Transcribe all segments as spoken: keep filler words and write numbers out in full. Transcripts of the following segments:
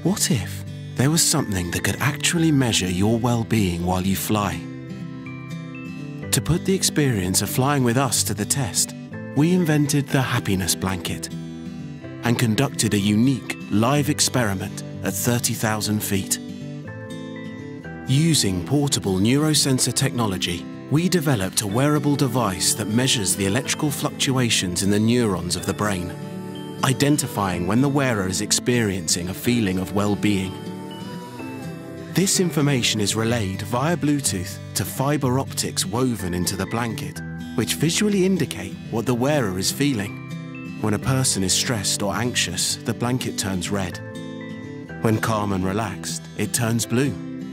What if there was something that could actually measure your well-being while you fly? To put the experience of flying with us to the test, we invented the Happiness Blanket and conducted a unique live experiment at thirty thousand feet. Using portable neurosensor technology, we developed a wearable device that measures the electrical fluctuations in the neurons of the brain, identifying when the wearer is experiencing a feeling of well-being. This information is relayed via Bluetooth to fiber optics woven into the blanket, which visually indicate what the wearer is feeling. When a person is stressed or anxious, the blanket turns red. When calm and relaxed, it turns blue.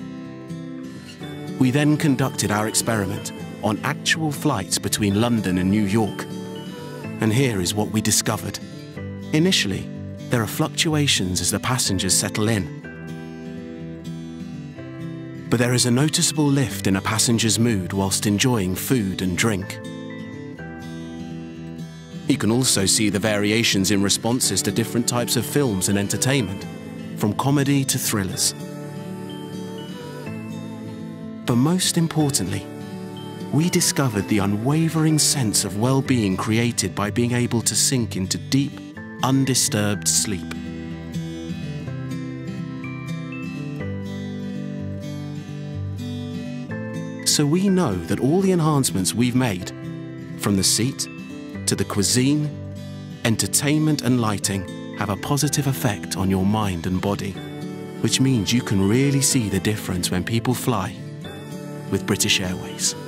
We then conducted our experiment on actual flights between London and New York. And here is what we discovered. Initially, there are fluctuations as the passengers settle in. But there is a noticeable lift in a passenger's mood whilst enjoying food and drink. You can also see the variations in responses to different types of films and entertainment, from comedy to thrillers. But most importantly, we discovered the unwavering sense of well-being created by being able to sink into deep, undisturbed sleep. So we know that all the enhancements we've made, from the seat to the cuisine, entertainment and lighting, have a positive effect on your mind and body, which means you can really see the difference when people fly with British Airways.